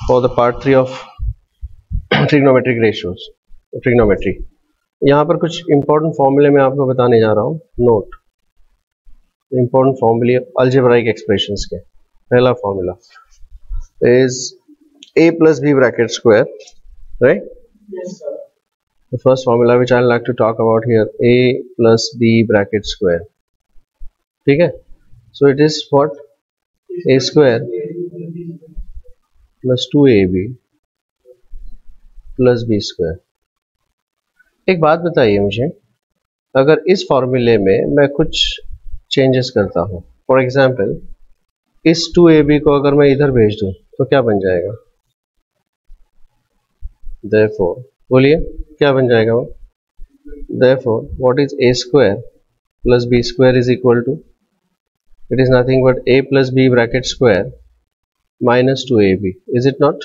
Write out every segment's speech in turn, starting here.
for the part 3 of trigonometric ratios, trigonometry. यहाँ पर कुछ important फॉर्मूले मैं आपको बताने जा रहा हूँ. नोट important फॉर्मूले algebraic expressions के. पहला formula is a plus b bracket square, right? Yes, sir. The first formula which I like to talk about here, a plus b bracket square. ठीक है? So it is what? A square plus 2ab plus b square. एक बात बताइए मुझे, अगर इस फॉर्मूले में मैं कुछ चेंजेस करता हूँ, फॉर एग्जाम्पल इस 2ab को अगर मैं इधर भेज दूँ तो क्या बन जाएगा? Therefore, बोलिए क्या बन जाएगा वो? Therefore, what is a square plus b square is equal to? It is nothing but a plus b bracket square minus 2ab. Is it not?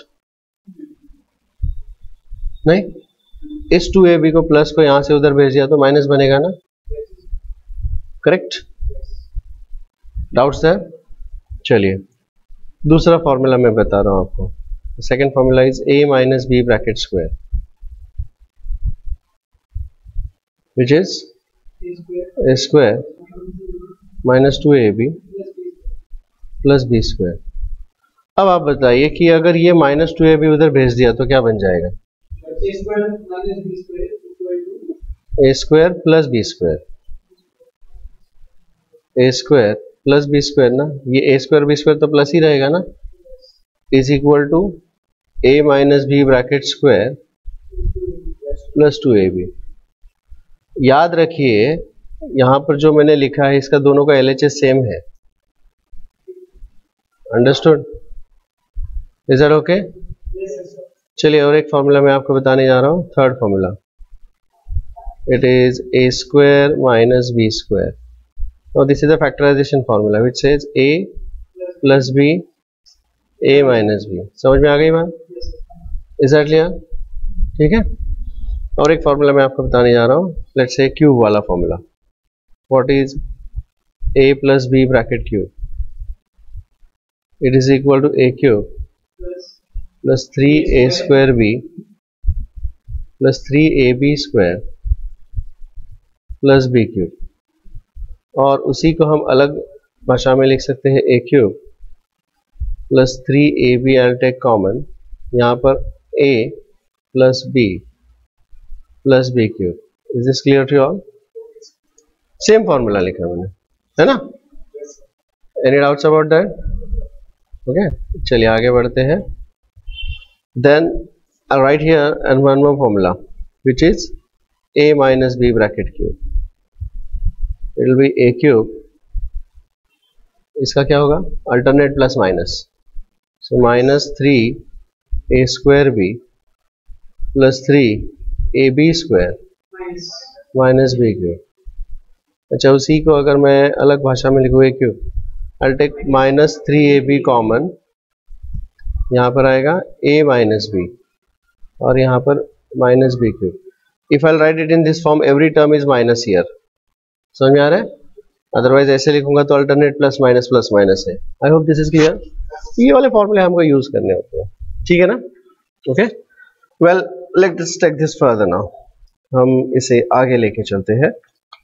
नहीं, इस 2ab को प्लस को यहां से उधर भेज दिया तो माइनस बनेगा ना? करेक्ट? डाउट्स है? चलिए दूसरा फॉर्मूला मैं बता रहा हूं आपको. Second formula is a minus b bracket square, which is a square minus 2ab plus b square. अब आप बताइए कि अगर ये माइनस 2ab उधर भेज दिया तो क्या बन जाएगा? a square plus b square, a square plus b square ना, ये a स्क्वायर b स्क्वायर तो प्लस ही रहेगा ना, is equal to a minus b bracket square plus 2ab. याद रखिए यहां पर जो मैंने लिखा है इसका दोनों का LHS सेम है. अंडरस्टूड? Is that okay? चलिए और एक फॉर्मूला मैं आपको बताने जा रहा हूं. Third formula, it is a square minus b square. Now this is the factorization formula which says a plus b, a minus b. समझ में आ गई बात? Is that clear? ठीक है. और एक फॉर्मूला मैं आपको बताने जा रहा हूँ. Let's say क्यूब वाला formula. What is a plus b bracket cube? It is equal to a cube plus 3a square b plus 3ab square plus b cube. और उसी को हम अलग भाषा में लिख सकते हैं a cube plus 3ab. I'll take common, यहाँ पर a plus b plus b cube. Is this clear to all? Same formula लिखा मैंने, है ना? Any doubts about that? Okay, चलिए आगे बढ़ते हैं. Then I write here and one more formula which is a minus b bracket cube. It will be a cube. इसका क्या होगा? Alternate plus minus. So minus 3 a square b plus 3 ab square minus b cube. अच्छा, उसी को अगर मैं अलग भाषा में लिखूँ a cube, I'll take minus 3ab common, यहाँ पर आएगा a माइनस b और यहाँ पर minus b cube. If I write it in this form every term is minus here. समझ में आ रहा है? अदरवाइज ऐसे लिखूंगा तो अल्टरनेट प्लस माइनस है. I hope this is clear. ये वाले फॉर्मूले हमको यूज करने होते हैं, ठीक है ना? Okay, well let's take this further now. हम इसे आगे लेके चलते हैं.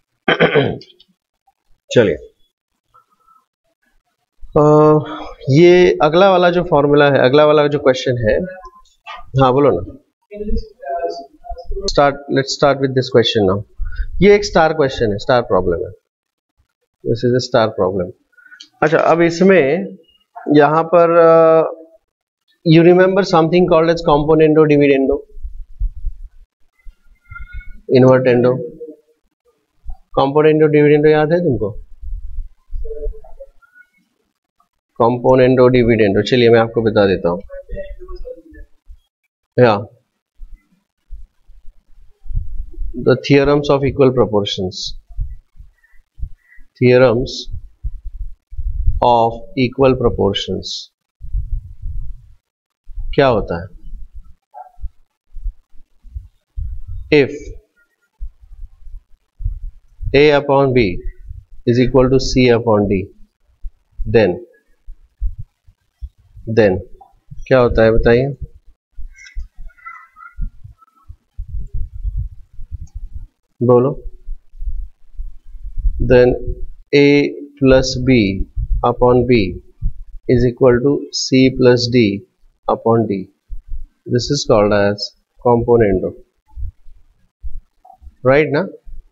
चलिए ये अगला वाला जो फॉर्मूला है, अगला वाला जो क्वेश्चन है, हाँ बोलो ना. Let's start with this question now. ये एक स्टार क्वेश्चन है, स्टार प्रॉब्लम है. This is a star problem. अच्छा, अब इसमें यहां पर you remember something called as componendo dividendo, invertendo. Componendo dividendo याद है तुमको? कॉम्पोनेंडो डिविडेंडो, चलिए मैं आपको बता देता हूं. या the theorems of equal proportions. Theorems of equal proportions क्या होता है? If a upon b is equal to c upon d, then क्या होता है बताइए? बोलो। Then a plus b upon b is equal to c plus d upon d. This is called as componendo. Right now,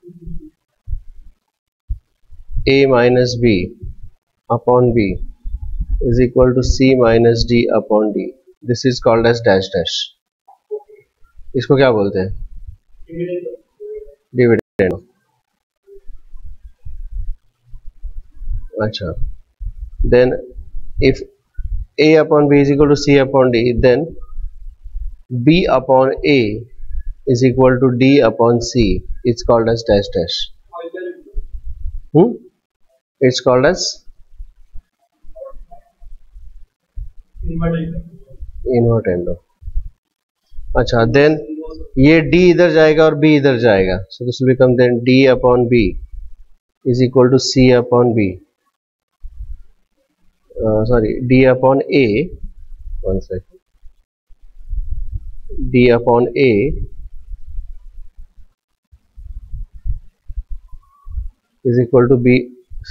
a minus b upon b is equal to c minus d upon d. This is called as dash dash. इसको क्या बोलते हैं? Dividend. अच्छा. Then if a upon b is equal to c upon d, then b upon a is equal to d upon c. It's called as dash dash. It's called as invertendo. अच्छा. Then ये d इधर जाएगा और b इधर जाएगा. So this will become then d upon b is equal to c upon b. Sorry, d upon a. One second. D upon a is equal to b.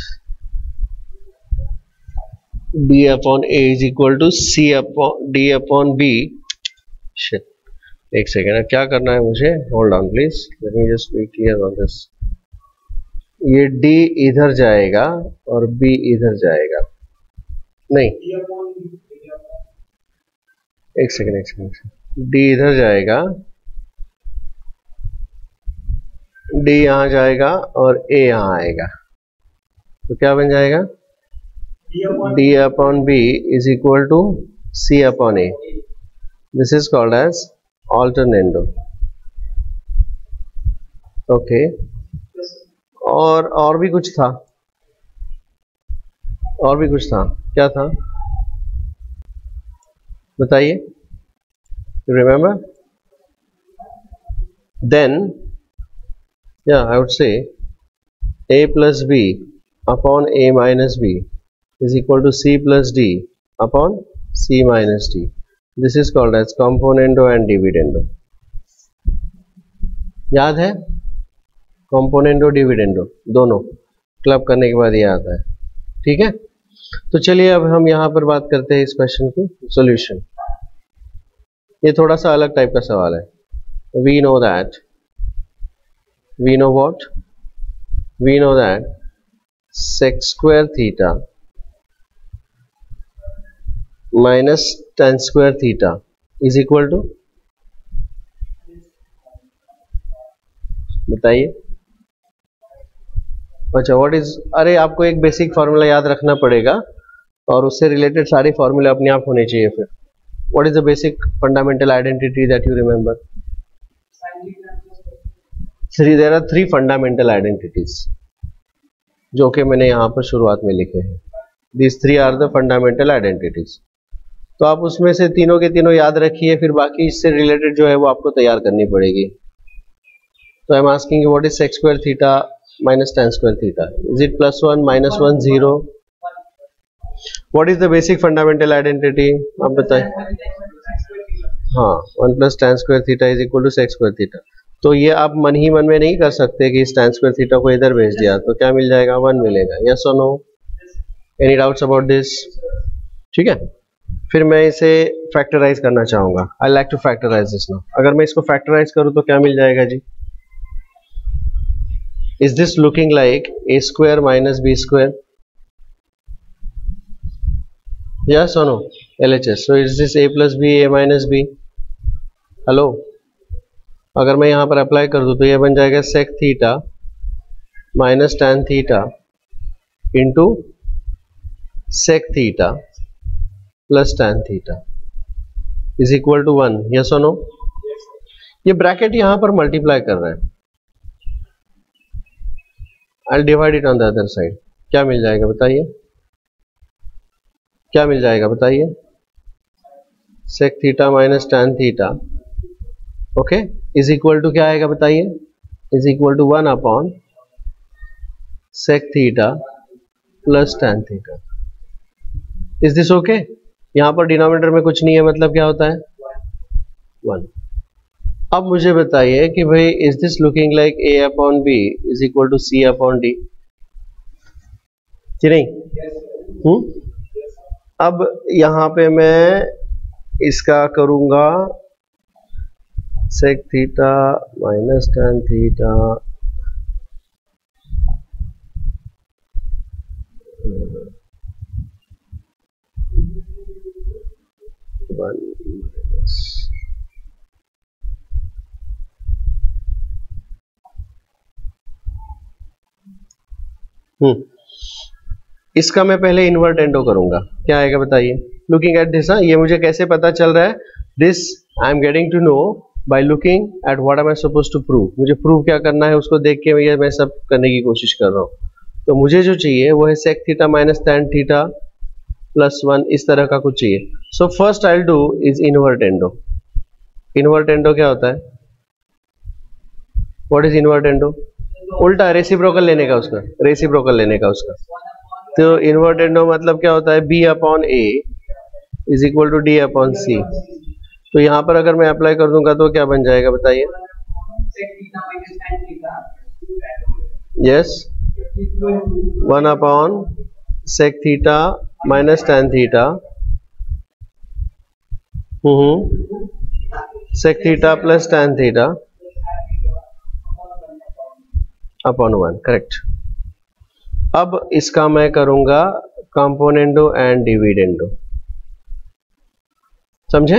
D upon a is equal to c upon d upon b. Shit. एक second, क्या करना है मुझे? Hold on please, let me just be clear on this. ये d इधर जाएगा और b इधर जाएगा. नहीं, एक सेकेंड. d इधर जाएगा, d यहाँ जाएगा और a यहाँ आएगा. तो क्या बन जाएगा? d upon b is equal to c upon a. This is called as alternando. Okay. और भी कुछ था, क्या था बताइए? Remember? Then I would say a plus b upon a minus b is equal to c plus d upon c minus d. This is called as componendo and dividendo. याद है? componendo dividendo दोनों club करने के बाद ये आता है. ठीक है, तो चलिए अब हम यहाँ पर बात करते हैं इस क्वेश्चन की सॉल्यूशन. ये थोड़ा सा अलग टाइप का सवाल है. we know that sec square theta minus tan square theta is equal to, बताइए. अच्छा, व्हाट इज, अरे आपको एक बेसिक फार्मूला याद रखना पड़ेगा और उससे रिलेटेड सारे फार्मूले अपने आप होने चाहिए. फिर what is the basic fundamental identity that you remember? There are 3 fundamental identities जो कि मैंने यहाँ पर शुरुआत में लिखे हैं. This 3 are the fundamental identities. तो आप उसमें से तीनों के तीनों याद रखिए, फिर बाकी इससे रिलेटेड जो है वो आपको तैयार करनी पड़ेगी. तो I am asking what is sec square theta minus tan square theta? Is it +1, -1, 0? What is the basic fundamental identity? आप बताएं. हाँ, 1 plus tan square theta is equal to sec square theta. तो ये आप मन ही मन में नहीं कर सकते कि इस tan square theta को इधर भेज दिया तो क्या मिल जाएगा? 1 मिलेगा. Yes or no? Any doubts about this? ठीक है, फिर मैं इसे फैक्टराइज करना चाहूंगा. I like to factorize this now. अगर मैं इसको फैक्टराइज करूँ तो क्या मिल जाएगा जी? Is this looking like a square minus b square? Yes or no? LHS. So is this a plus b, a minus b? Hello? अगर मैं यहाँ पर अप्लाई कर दूँ तो ये बन जाएगा sec theta minus tan theta into sec theta plus tan theta is equal to 1. Yes और नो? ये ब्रैकेट यहाँ पर मल्टीप्लाई कर रहा है. I'll divide it on the other side. क्या मिल जाएगा बताइए? क्या मिल जाएगा बताइए? sec theta minus tan theta, okay, is equal to क्या आएगा बताइए? Is equal to 1 upon sec theta plus tan theta. Is this okay? यहाँ पर डिनोमिनेटर में कुछ नहीं है, मतलब क्या होता है 1। अब मुझे बताइए कि भाई is this looking like a upon b is equal to c upon d, कि नहीं? अब यहाँ पे मैं इसका करूंगा sec theta minus tan theta इसका मैं पहले इन्वर्ट एंडो करूंगा, क्या आएगा बताइए? लुकिंग एट दिस, ये मुझे कैसे पता चल रहा है? This I am getting to know by looking at what am I suppose to prove. मुझे प्रूव क्या करना है उसको देख के मैं सब करने की कोशिश कर रहा हूँ। तो मुझे जो चाहिए वो है sec theta minus tan theta plus 1, इस तरह का कुछ चाहिए। So first I will do is invertendo. Invertendo क्या होता है? What is invertendo? उल्टा रेसिप्रोकल लेने का उसका, रेसिप्रोकल लेने का उसका। तो इन्वर्ट एंडो मतलब क्या होता है? b upon a is equal to d upon c। तो यहाँ पर अगर मैं अप्लाई कर दूंगा तो क्या बन जाएगा बताइए? Yes, 1 upon sec theta minus tan theta sec theta plus tan theta upon 1, correct. अब इसका मैं करूंगा कंपोनेंडो एंड डिविडेंडो, समझे?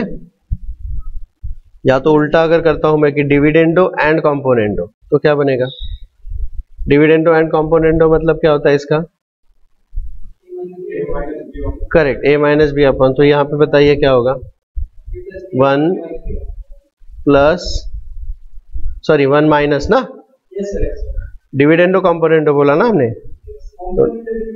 या तो उल्टा अगर करता हूं मैं कि डिविडेंडो एंड कंपोनेंडो, तो क्या बनेगा? डिविडेंडो एंड कंपोनेंडो मतलब क्या होता है इसका? Correct, a minus b upon, तो यहां पे बताइए क्या होगा? 1 प्लस, सॉरी 1 माइनस ना, डिविडेंडो कंपोनेंडो बोला ना हमने, तो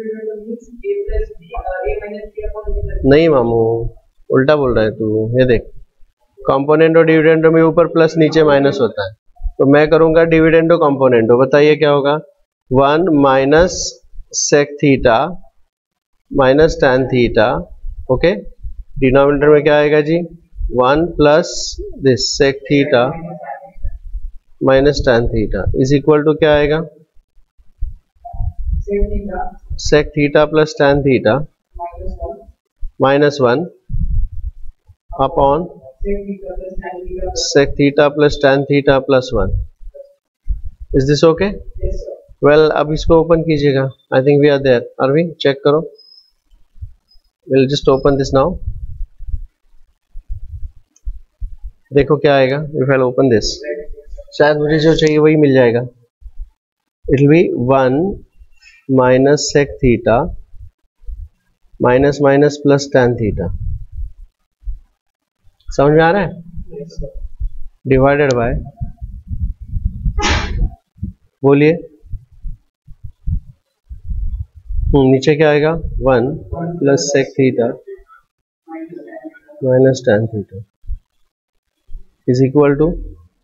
नहीं मामू, उल्टा बोल रहा है तू। ये देख, कंपोनेंडो डिविडेंडो में ऊपर प्लस नीचे माइनस होता है, तो मैं करूंगा डिविडेंडो कंपोनेंडो। बताइए क्या होगा? 1 minus sec theta minus tan theta, okay. Denominator में क्या आएगा जी? 1 plus this sec theta minus tan theta is equal to क्या आएगा? Sec theta plus tan theta minus 1 upon sec theta plus tan theta plus 1। Is this okay? Well, अब इसको open कीजिएगा। I think we are there, are we? Check करो। Will just open this now, देखो क्या आएगा। If I open this, शायद मुझे जो चाहिए वही मिल जाएगा। It will be 1 minus sec theta minus minus plus tan theta, समझ में आ रहा है? डिवाइडेड बाय, बोलिए नीचे क्या आएगा? 1 plus sec theta minus tan theta is equal to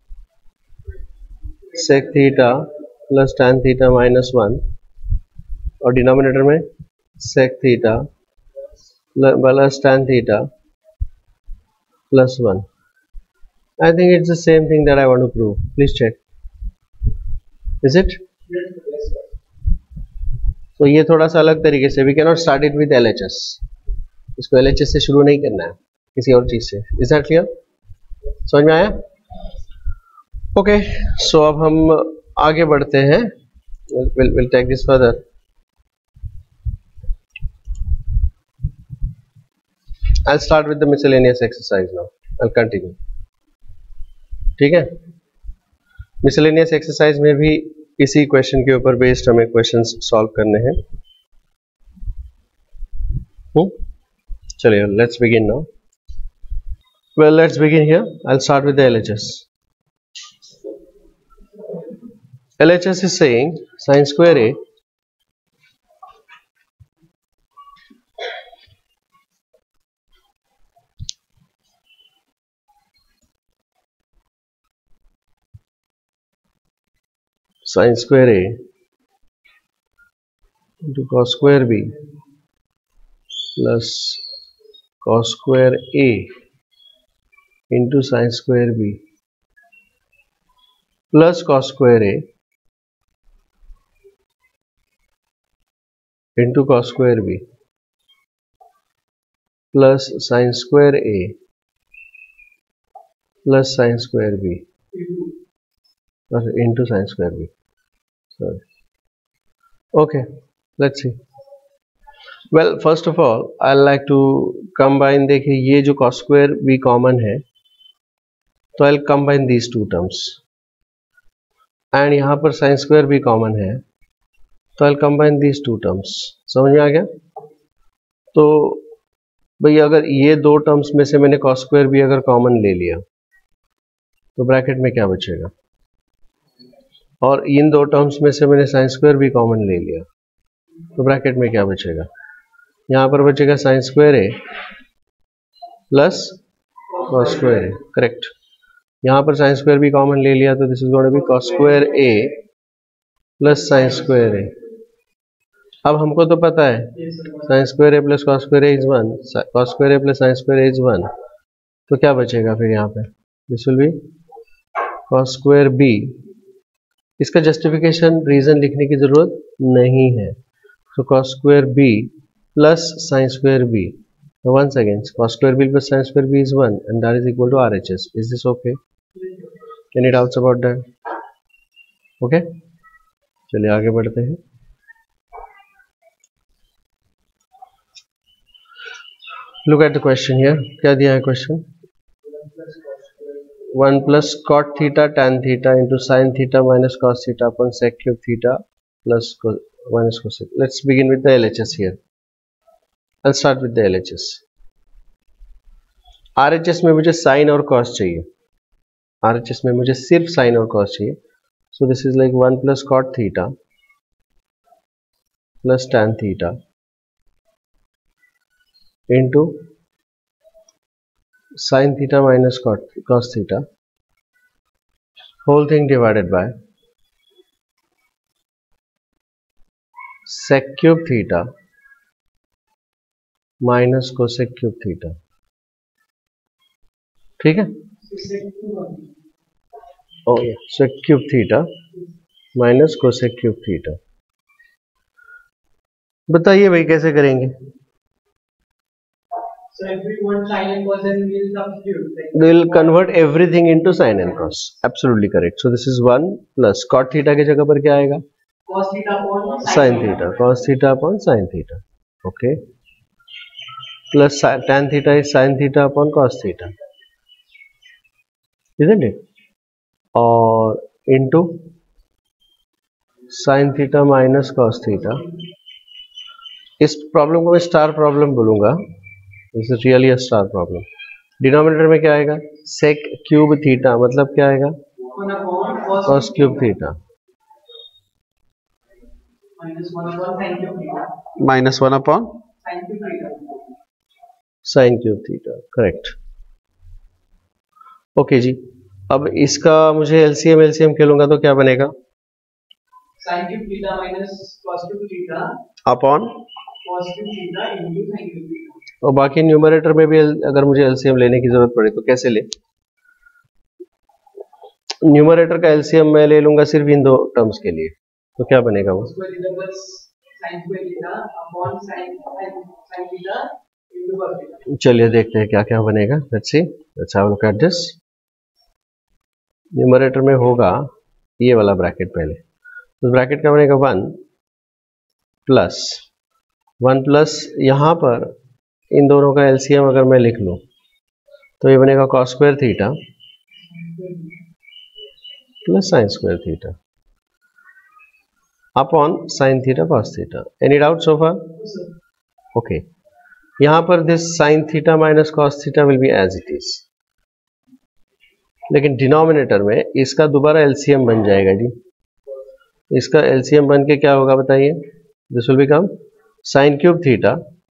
sec theta plus tan theta minus 1, और डिनोमिनेटर में sec theta plus tan theta plus 1। I think it's the same thing that I want to prove. Please check. Is it? तो ये थोड़ा सा अलग तरीके से, we cannot start it with LHS. इसको LHS से शुरू नहीं करना है, किसी और चीज से। Is that clear? समझ में आया? Okay, so अब हम आगे बढ़ते हैं। We'll take this further. I'll start with the miscellaneous exercise now. I'll continue. ठीक है? मिसलेनियस एक्सरसाइज में भी इसी क्वेश्चन के ऊपर बेस्ड हमें क्वेश्चंस सॉल्व करने हैं। चलिए, let's begin now. Well, let's begin here. I will start with the LHS. LHS is saying sin square A sin square A into cos square B plus cos square A into sin square B plus cos square A into cos square B plus sin square A plus sin square B into sin square B. Sorry. Okay, let's see. Well, first of all, I like to combine. देखिए ये जो cos square B common है, तो I'll combine these two terms. And यहाँ पर sin square B common है, तो I'll combine these two terms. समझ में आ गया? तो भाई अगर ये दो टर्म्स में से मैंने cos square B अगर कॉमन ले लिया, तो ब्रैकेट में क्या बचेगा? और इन दो टर्म्स में से मैंने sin square B कॉमन ले लिया, तो ब्रैकेट में क्या बचेगा? यहाँ पर बचेगा sin square A plus cos square A, correct. यहाँ पर sin square B कॉमन ले लिया, तो this is going to be cos square A plus sin square A. अब हमको तो पता है sin square A plus cos square A is 1, cos square A plus sin square A is 1, तो क्या बचेगा फिर यहाँ पे? This will be cos square B. इसका जस्टिफिकेशन रीजन लिखने की जरूरत नहीं है, तो cos square B plus sin square B. Now once again, cos square B plus sin square B is 1 and that is equal to RHS. Is this okay? Any doubts about that? Okay? चलिए आगे बढ़ते हैं. Look at the question here. क्या दिया है question? 1 plus cot theta tan theta into sin theta minus cos theta upon sec cube theta plus minus cosec. Let's begin with the LHS here. I'll start with the LHS. RHS में मुझे sin और cos चाहिए. RHS में मुझे सिर्फ sin और cos चाहिए. So this is like 1 plus cot theta plus tan theta into sin theta minus cos theta, whole thing divided by sec cube theta minus cosec cube theta. ठीक है? Sec cube theta minus cosec cube theta. बताइए भाई कैसे करेंगे? So if we want sin and cos, then we'll substitute. We will convert everything into sin and cos. Absolutely correct. So this is 1 plus cot theta के जगह पर क्या आएगा? Cos theta upon sin theta. Cos theta upon sin theta. Okay. Plus tan theta is sin theta upon cos theta, isn't it? और into sin theta minus cos theta. इस problem को मैं star problem बोलूंगा. This is really a star problem. Denominator में क्या आएगा? सेक cube theta, मतलब क्या आएगा? cos cube theta minus 1 upon -1 upon sin cube theta. sin cube theta. Correct. Okay जी. अब इसका मुझे एलसीएम खेलूंगा तो क्या बनेगा? sin cube theta minus cos cube theta अपॉन cos cube theta into sin cube theta. और बाकी न्यूमरेटर में भी अगर मुझे एलसीएम लेने की जरूरत पड़े तो कैसे ले? न्यूमरेटर का एलसीएम मैं ले लूंगा सिर्फ इन दो टर्म्स के लिए, तो क्या बनेगा वो? Square theta plus sin square theta upon sin theta into cos theta. चलिए देखते हैं क्या क्या बनेगा. Let's see. Let's have a look at this. Numerator में होगा ये वाला ब्रैकेट पहले, तो ब्रैकेट का बनेगा 1 प्लस यहाँ पर इन दोनों का एलसीएम अगर मैं लिख लूँ तो ये बनेगा cos square theta plus sin square theta अपॉन sin theta cos theta. Any doubt so far? Okay. यहाँ पर this sin theta minus cos theta will be as it is, लेकिन डिनोमिनेटर में इसका दोबारा एलसीएम बन जाएगा जी. इसका एलसीएम बन के क्या होगा बताइए? This will become sin cube theta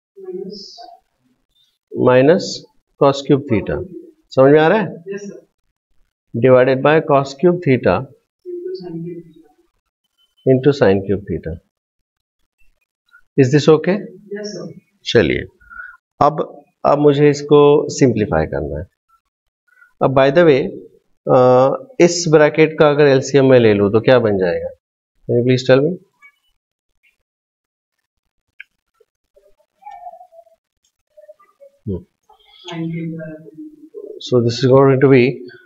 minus cos cube theta. समझ में आ रहा है? Yes sir. Divided by cos cube theta Into sin cube theta. Into sin cube theta. Is this okay? Yes sir. चलिए अब अब मुझे इसको सिंप्लीफाई करना है। अब बाय द वे इस ब्रैकेट का अगर एलसीएम में ले लूँ तो क्या बन जाएगा? Can you please tell me? So this is going to be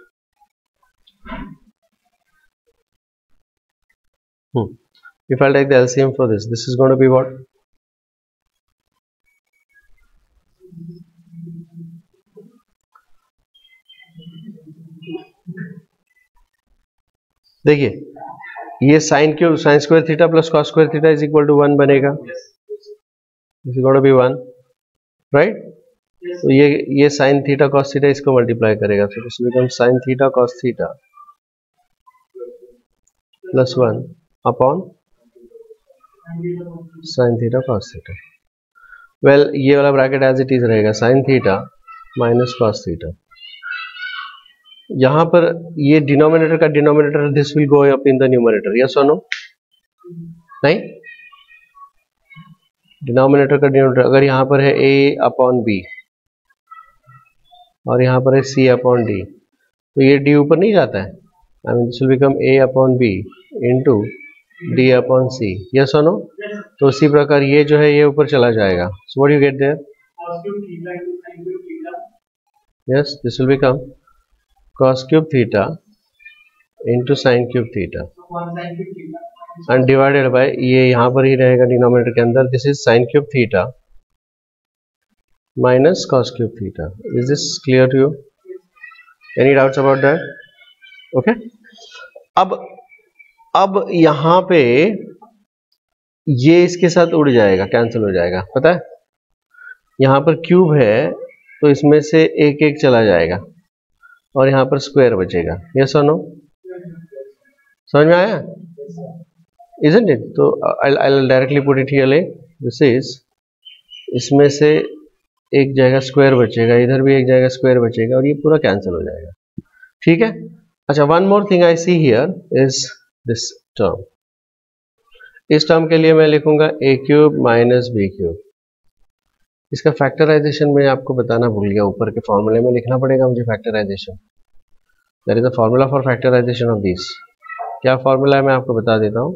if I take the LCM for this is going to be what? देखिए ये sine square theta plus cos square theta is equal to 1 बनेगा। This is going to be 1, right? तो ये sine theta cos theta इसको multiply करेगा, तो this become sine theta cos theta plus 1 upon sine theta cos theta. Well ये वाला bracket as it is रहेगा, sine theta minus cos theta. यहां पर ये डिनोमिनेटर का denominator this will go up in the numerator, yes और no? नहीं, denominator का डिनोमिनेटर अगर यहां पर है a अपॉन बी और यहां पर है c अपॉन डी, तो ये d ऊपर नहीं जाता है। I mean this will become a upon b into d upon c, yes और नो? तो उसी प्रकार ये जो है ये ऊपर चला जाएगा। So what you get there? Yes, this will become cos cube theta into sin cube theta and divided by ये यहाँ पर ही रहेगा डिनोमिनेटर के अंदर, this is sin cube theta minus cos cube theta. Is this clear to you? Any doubts about that? Okay. अब यहाँ पे ये इसके साथ उड़ जाएगा, कैंसिल हो जाएगा, पता है? यहाँ पर क्यूब है तो इसमें से एक एक चला जाएगा और यहाँ पर स्क्वायर बचेगा, यस और नो? समझ में आया? Isn't it? तो I'll directly put it here. This is, इसमें से एक जगह स्क्वायर बचेगा, इधर भी एक जगह स्क्वायर बचेगा और ये पूरा कैंसिल हो जाएगा, ठीक है? अच्छा, one more thing I see here is this term. इस टर्म के लिए मैं लिखूंगा a cube minus B cube. इसका फैक्टराइजेशन मैं आपको बताना भूल गया, ऊपर के फॉर्मूले में लिखना पड़ेगा मुझे factorisation. There is a formula for factorisation of this. क्या फॉर्मूला है मैं आपको बता देता हूं।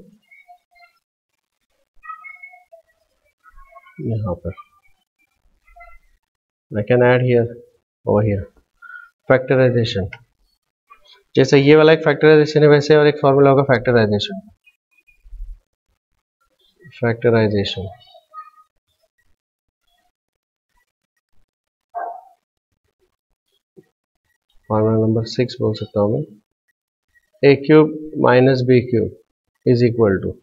यहाँ पर I can add here over here factorisation. जैसे ये वाला एक फैक्टराइजेशन है वैसे और एक फॉर्मूला होगा फैक्टराइजेशन। फैक्टराइजेशन फॉर्मूला नंबर 6 बोल सकता हूं मैं, a cube minus B cube is equal to,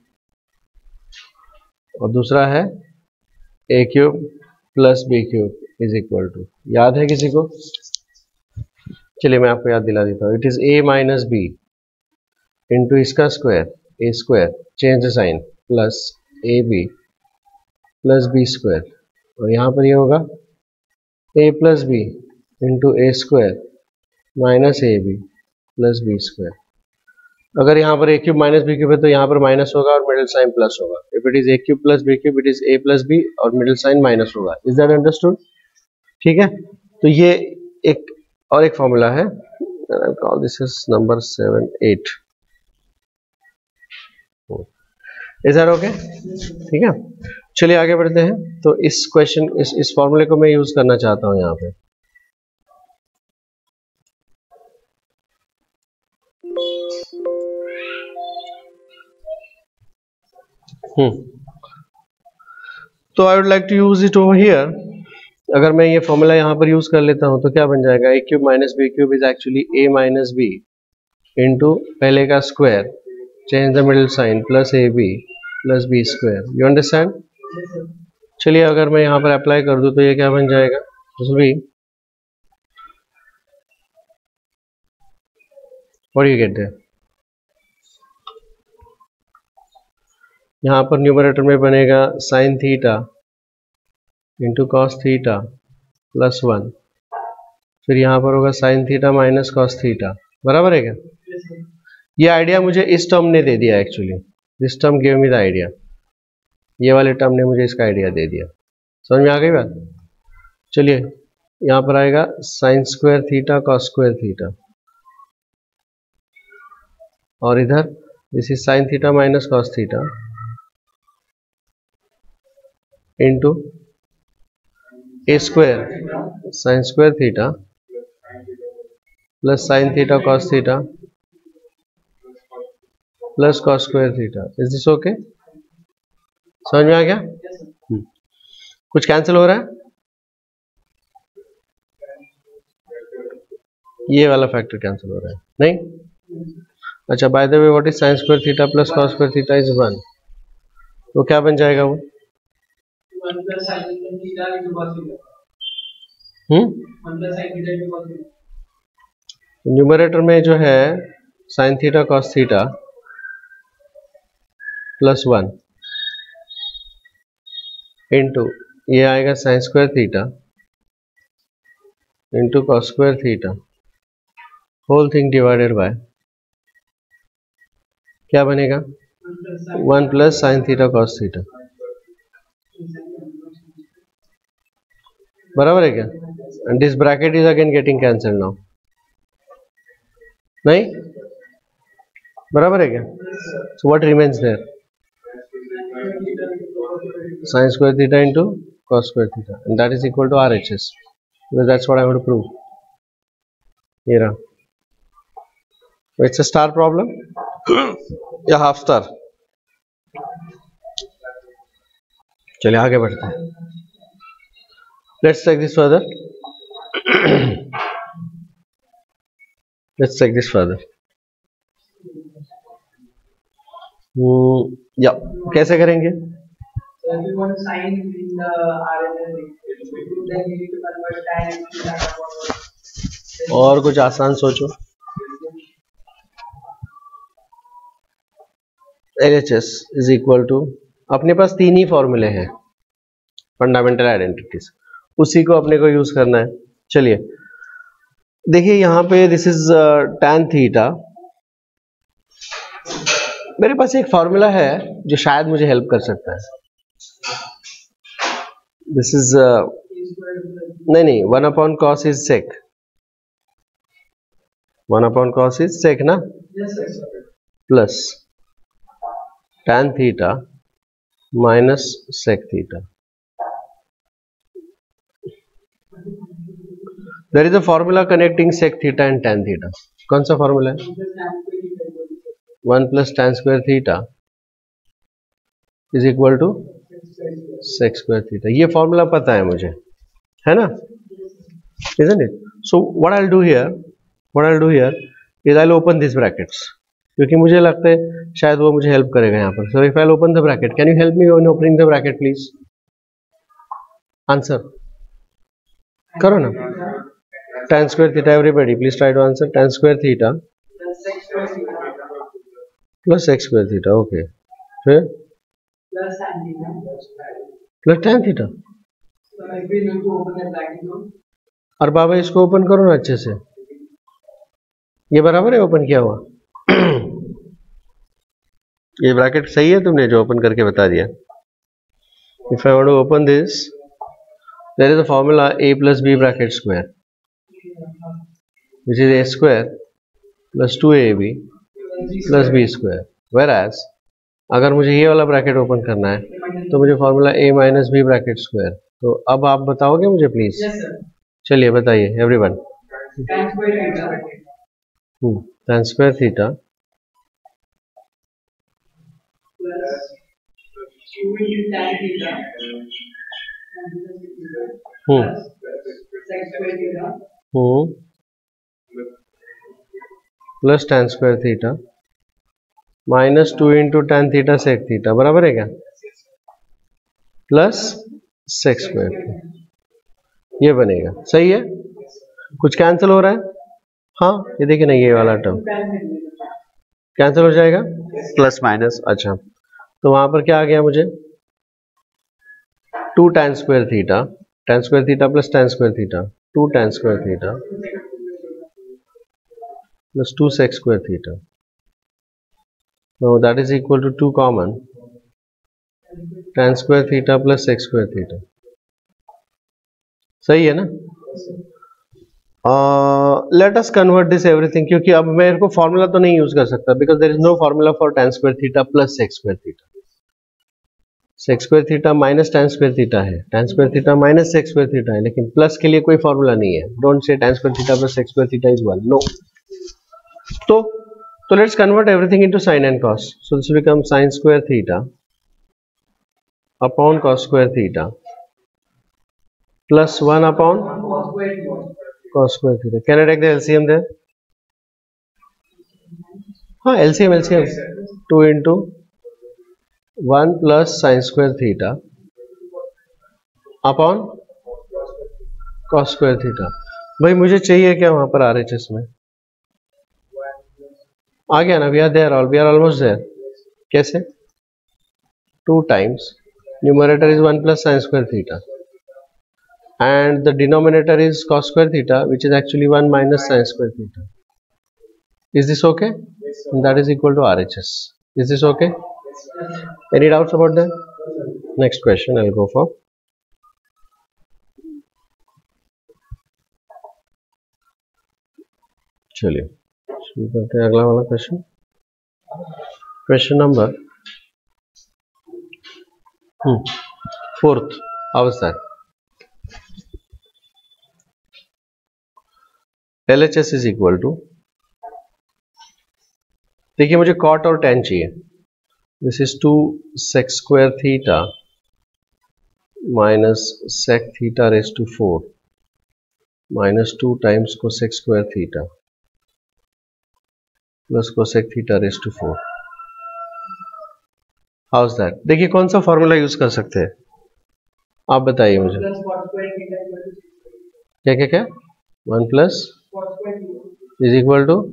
और दूसरा है a cube plus b cube is equal to. याद है किसी को? चलिए मैं आपको याद दिला देता हूँ। It is a minus B into इसका square a square, change the sign, plus A B plus B square, और यहाँ पर ये होगा a plus b into a square minus a B plus B square. अगर यहाँ पर a cube minus B cube है तो यहाँ पर माइनस होगा और मिडिल साइन प्लस होगा। If it is a cube plus b cube, it is a plus B और मिडिल साइन माइनस होगा। Is that understood? ठीक है, तो ये एक और एक फॉर्मूला है, this is number 7 8। Is that okay? ठीक है, चलिए आगे बढ़ते हैं। तो इस क्वेश्चन इस फॉर्मूले को मैं यूज करना चाहता हूं यहाँ पे। तो I would like to use it over here. अगर मैं ये फॉर्मूला यहाँ पर यूज कर लेता हूँ तो क्या बन जाएगा? a cube minus B cube is actually a minus B into पहले का square, change the middle sign, plus A B plus B square. You understand? चलिए अगर मैं यहाँ पर अप्लाई कर दूं तो ये क्या बन जाएगा? What you get there? यहाँ पर न्यूमरेटर में बनेगा sine theta into cos theta plus 1, फिर यहाँ पर होगा sine theta minus cos theta, बराबर है क्या? ये आइडिया मुझे इस टर्म ने दे दिया actually, this term give me the idea. ये वाले टर्म ने मुझे इसका आइडिया दे दिया। समझ में आ गई बात? चलिए यहाँ पर आएगा sine square theta cos square theta, और इधर this is sine theta minus cos theta into a square sine square theta plus sine theta cos theta plus cos square theta. Is this okay? समझ में आ गया? कुछ cancel हो रहा है? ये वाला फैक्टर कैंसिल हो रहा है नहीं? अच्छा, by the way what is sine square theta plus cos square theta is 1, तो क्या बन जाएगा वो? 1 plus sin theta into cos theta. 1 plus sin theta into cos theta. Numerator में जो है sine theta cos theta plus 1 into ये आएगा sine square theta into cos square theta whole thing divided by क्या बनेगा? 1 plus sine theta cos theta. बराबर है क्या? And this bracket is again getting cancel now, नहीं? बराबर है क्या? So what remains there? Sine square theta into cos square theta, and that is equal to RHS, because that's what I want to prove. ये रहा, it's a star problem या half star? चलिए आगे बढ़ते हैं। Let's take this further. Let's take this further. या कैसे करेंगे? So if you want to sign in the RHS, then you need to convert tan into theta. और कुछ आसान सोचो। LHS इज इक्वल टू, अपने पास 3 ही फॉर्मूले हैं फंडामेंटल आइडेंटिटीज, उसी को अपने को यूज करना है। चलिए देखिए यहाँ पे दिस इज tan थीटा, मेरे पास एक फॉर्मूला है जो शायद मुझे हेल्प कर सकता है। दिस इज नहीं 1 upon cos is sec, 1 upon cos is sec ना, plus tan theta minus sec theta. There is a formula connecting sec theta and tan theta. कौन सा फॉर्मूला है? 1 plus tan square theta is equal to sec square theta. ये formula पता है मुझे, है ना? Isn't it? So what I'll do here is I'll open these brackets, क्योंकि मुझे लगता है शायद वो मुझे हेल्प करेगा यहाँ पर। So if I'll open the bracket, can you help me in opening the bracket please? Answer करो ना। tan square theta, everybody please try to answer। tan square theta plus x square theta, okay, फिर Plus tan theta. plus tan theta। So if we need to open the bracket now. और बाबा इसको open करो ना अच्छे से, ये बराबर है ओपन किया हुआ? ये ब्रैकेट सही है तुमने जो ओपन करके बता दिया। If I want to open this, there is a formula a plus b bracket square which is a square plus 2ab plus b square. Whereas अगर मुझे ये वाला ब्रैकेट ओपन करना है तो मुझे formula a minus b bracket square. तो अब आप बताओगे मुझे प्लीज? Yes sir. चलिए बताइए everyone. Tan square theta. tan square theta Plus 2 into tan theta. Plus sec square theta. Plus tan square theta minus 2 into tan theta sec theta, बराबर है क्या? प्लस सेक स्क्वायर, ये बनेगा। सही है? कुछ कैंसिल हो रहा है? हाँ ये देखिए ना, ये वाला टर्म कैंसिल हो जाएगा, प्लस माइनस। अच्छा तो वहां पर क्या आ गया मुझे? 2 tan square theta plus tan square theta, 2 tan square theta plus 2 sec square theta. Now that is equal to 2 common tan square theta plus sec square theta. सही है ना? Let us convert this everything, क्योंकि अब मेरे को formula तो नहीं use कर सकता, because there is no formula for tan square theta plus sec square theta. sec square theta minus tan square theta है, tan square theta minus sec square theta है, लेकिन प्लस के लिए कोई फॉर्मूला नहीं है. Don't say tan square theta plus sec square theta is 1, no. तो let's convert everything into sin and cos. So this become sin square theta upon cos square theta plus 1 upon cos square theta. Can I take the LCM there? हाँ, LCM 2 into 1 plus sin square theta upon cos square theta. भाई मुझे चाहिए क्या वहां पर RHS में? आ गया ना? we are almost there. कैसे? 2 times numerator is 1 plus sin square theta and the denominator is cos square theta, which is actually 1 minus sin square theta. Is this okay? And that is equal to RHS. Is this okay? Any doubts about that? Next question I'll go for. चलिए शुरू करते हैं अगला वाला question. Question number 4th. How is that? LHS is equal to, देखिए मुझे cot और tan चाहिए. This is 2 sec square theta minus sec theta raise to 4 minus 2 times cosec square theta plus cosec theta raise to 4. How is that? देखिए कौन सा formula use कर सकते हैं आप बताइए मुझे. क्या क्या क्या? 1 plus is equal to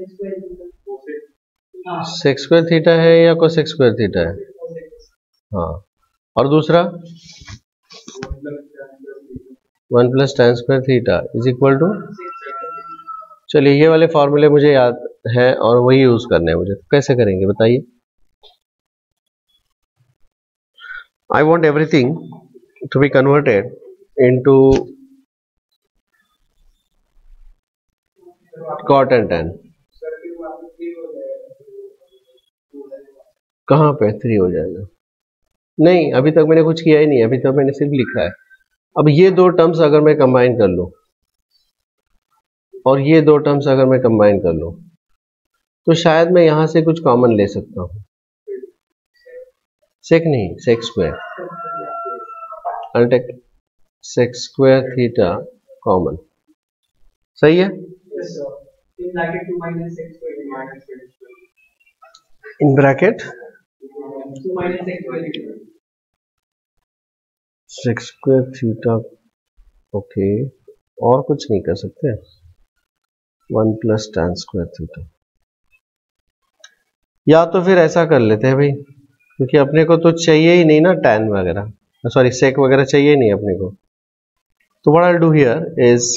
sec square theta है या cosec स्क्वायर थीटा है? हाँ. और दूसरा 1 plus tan square theta is equal to, चलिए ये वाले फॉर्मूले मुझे याद है और वही यूज करने हैं मुझे. तो कैसे करेंगे बताइए? I want everything to be converted into cot and tan. कहाँ पे 3 हो जाएगा? नहीं, अभी तक मैंने कुछ किया ही नहीं, अभी तक मैंने सिर्फ लिखा है. अब ये दो टर्म्स अगर मैं कंबाइन कर लूं और ये दो टर्म्स अगर मैं कंबाइन कर लूं तो शायद मैं यहां से कुछ कॉमन ले सकता हूं. सेक नहीं, sec square. I'll take sec square theta common. सही है? In bracket 2 minus sec square minus in bracket 2 minus sec square theta. sec square theta. Okay, और कुछ नहीं कर सकते. 1 प्लस tan स्क्वायर थीटा. या तो फिर ऐसा कर लेते हैं भाई, क्योंकि अपने को तो चाहिए ही नहीं ना tan वगैरह, सॉरी sec वगैरह चाहिए ही नहीं अपने को. तो what I do here is,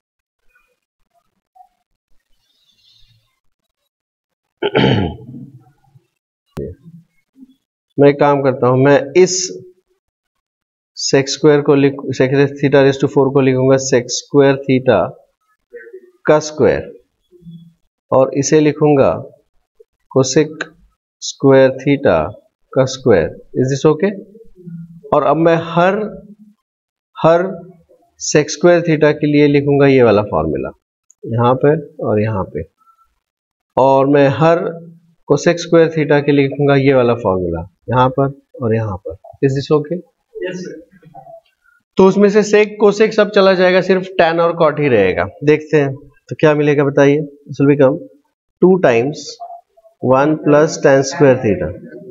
मैं एक काम करता हूं, मैं इस sec स्क्वायर को sec थीटा रेज़ टू 4 को लिखूंगा sec स्क्वायर थीटा का स्क्वायर, और इसे लिखूंगा cosec स्क्वायर थीटा का स्क्वायर. Is this okay? और अब मैं हर sec स्क्वायर थीटा के लिए लिखूंगा ये वाला फॉर्मूला यहाँ पे और यहाँ पे, और मैं हर cosec स्क्वायर थीटा के लिए लिखूंगा ये वाला फॉर्मूला यहाँ पर और यहाँ पर. Is this okay? Yes sir. तो उसमें से sec cosec सब चला जाएगा, सिर्फ tan और cot ही रहेगा. देखते हैं तो क्या मिलेगा बताइए. This will become 2 times 1 plus tan square theta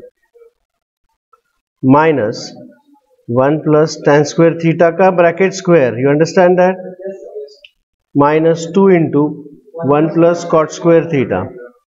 minus 1 plus tan square theta का bracket square. You understand that? Minus 2 into 1 plus cot square theta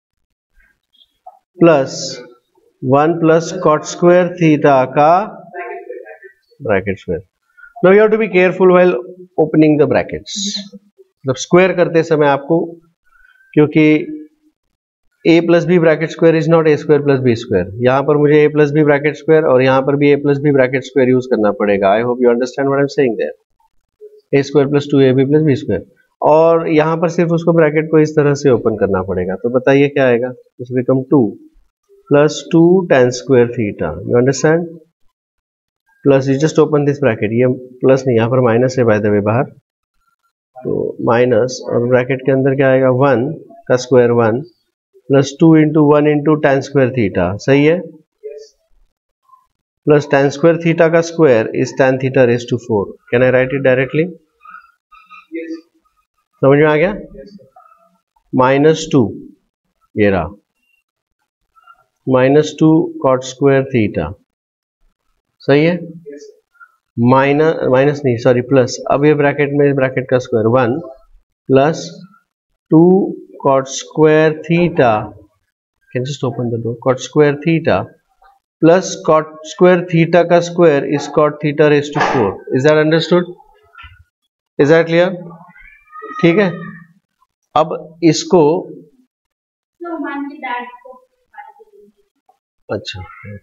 plus 1 plus cot square theta का bracket square. Now you have to be careful while opening the brackets. मतलब square करते समय आपको, क्योंकि a plus B bracket square is not a square plus B square. यहाँ पर मुझे a plus B bracket square और यहाँ पर भी a plus B bracket square use करना पड़ेगा. I hope you understand what I am saying there. A square plus 2ab plus B square, और यहाँ पर सिर्फ उसको ब्रैकेट को इस तरह से ओपन करना पड़ेगा। तो बताइए क्या आएगा, this become 2 plus 2 tan square theta, you understand, plus you just open this bracket, ये प्लस नहीं, यहाँ पर माइनस है बाय द वे बाहर, तो माइनस, और ब्रैकेट के अंदर क्या आएगा 1 का square 1 plus 2 into 1 into tan square theta, सही है, प्लस tan स्क्वायर थीटा का square is tan theta raise to 4। Can I write it directly? समझ में आ गया? -2 ये रहा, -2 cot स्क्वायर थीटा, सही है, माइनस नहीं सॉरी प्लस, अब ये ब्रैकेट में ब्रैकेट का square 1 plus 2 cot square theta, can just open the door, cot square theta plus cot square theta का square is cot theta raise to 4। Is that understood? Is that clear? ठीक है, अब इसको अच्छा,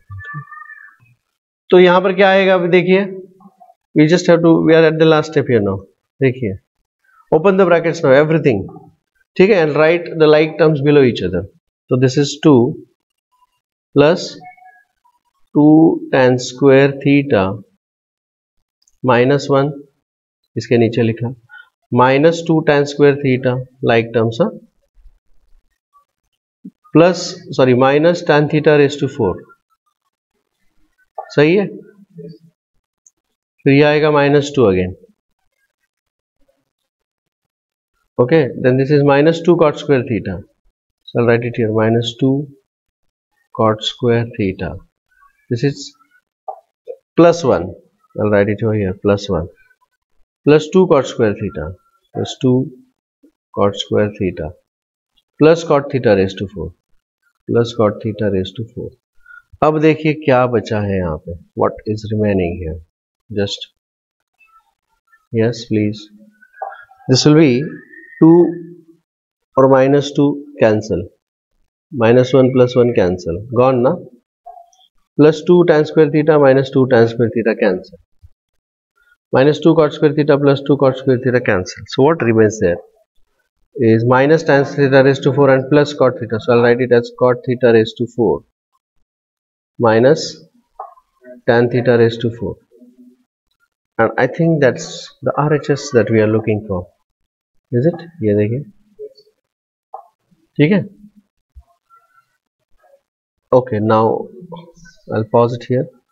तो यहां पर क्या आएगा अभी देखिए, we just have to, we are at the last step here now, देखिए open the brackets now everything, ठीक है, and write the like terms below each other. तो this is 2 plus 2 tan square theta -1, इसके नीचे लिखा -2 tan square theta like terms, plus sorry minus tan theta raise to 4, सही है, फिर ये आएगा -2 again, okay, then this is -2 cot square theta, so I'll write it here, -2 cot square theta, this is +1, I'll write it over here, +1 plus 2 cot square theta plus 2 cot square theta plus cot theta raised to 4 plus cot theta raised to 4। अब देखिए क्या बचा है यहाँ पे, what is remaining here, just yes please, this will be 2 और -2 cancel, -1 plus 1 cancel, gone na, plus 2 tan square theta minus 2 tan square theta cancel, -2 cot square theta plus 2 cot square theta cancel, so what remains there is minus tan theta raised to 4 and plus cot theta, so I'll write it as cot theta raised to 4 minus tan theta raised to 4, and I think that's the RHS that we are looking for, is it? ये देखिए, ठीक है, okay, now I'll pause it here.